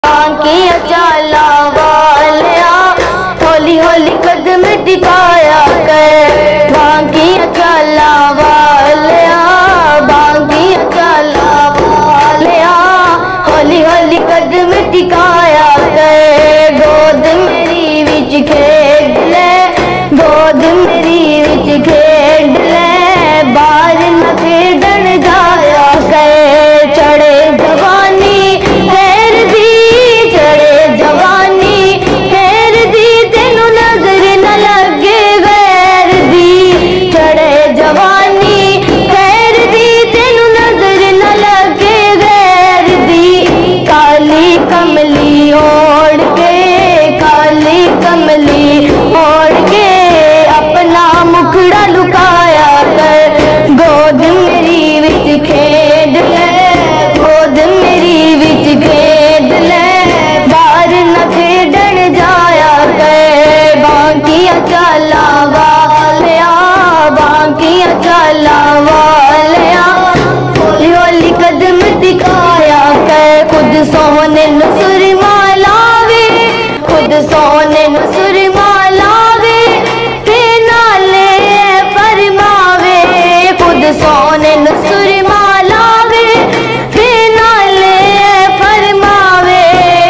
बांकिया चाला वालिया होली होली कदम टिकाया कर। बांकिया चाला वालिया बांकिया चाला वालिया होली होली कदम टिकाया कर। गोद मेरी विच खेड ले गोद मेरी विच खेड ले बाहर न खेडन जाया कर। चढ़े जवानी खैर दी चढ़े जवानी खैर दी तेनू नजर न लगे गैर दी। चढ़े जवानी खैर दी तेनू नजर न लगे गैर दी। काली कमली ओढ़ के काली कमली ओढ़ के अपना मुखड़ा लुकाया कर। गोद मेरी विच खेड ले गोद मेरी विच खेड ले बाहर न खेडन जाया कर। बांकिया चाला वालिया बांकिया चाला वालिया होली होली कदम टिकाया कर। खुद सोने न सुरमा लावे खुद सोने न सुरमा लावे ते नाले फरमावे। खुद सोने न सुरमा लावे ते नाले फरमावे।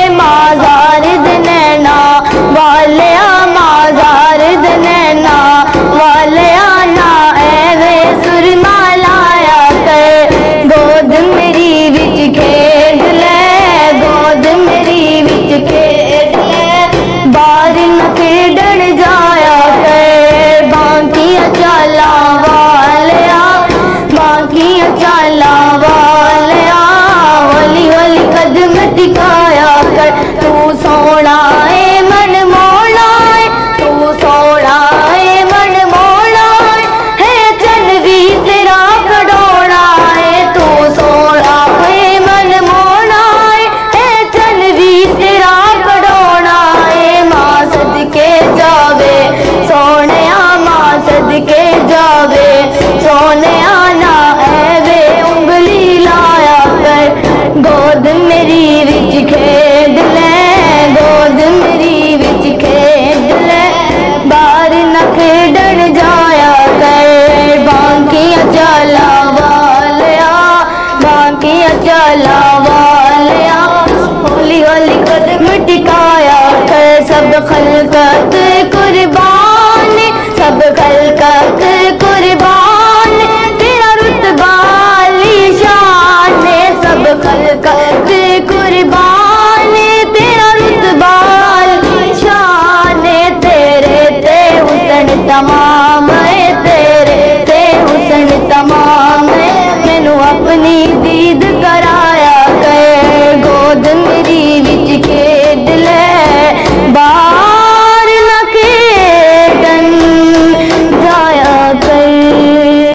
माजार दनैना वालिया माजार दनैना वालिया ना एवे सुरमा लाया कर। गोद मेरी विच खेड ले गोद मेरी विच खेड ले बाहर न खेडन जाया कर। बांकिया चाला वालिया बांकिया चाला वालिया होली होली कदम टिकाया कर। तू सोना है मन मोड़ा है तू सोना है मन मोड़ा है चन भी तेरा खड़ोना है। तू सोना है मन मोड़ा है चन भी तेरा खड़ोना है। मां सदके जावे सोने मां सदके जावे सोने ना एवे उंगली लाया कर। गोद मेरी विच खेड ले गोद मेरी विच खेड ले बाहर न खेडन जाया कर। बांकिया चाला वालिया बांकिया चाला वालिया होली होली कदम टिकाया कर। सब खलकत कुर्बान सब खलकत कुर्बान तेरा रुतबा शान। सब खलकत कुर्बान तेरा रुतबा शान। तेरे ते हुस्न तमाम है तेरे ते हुस्न तमाम है। मैनू अपनी दी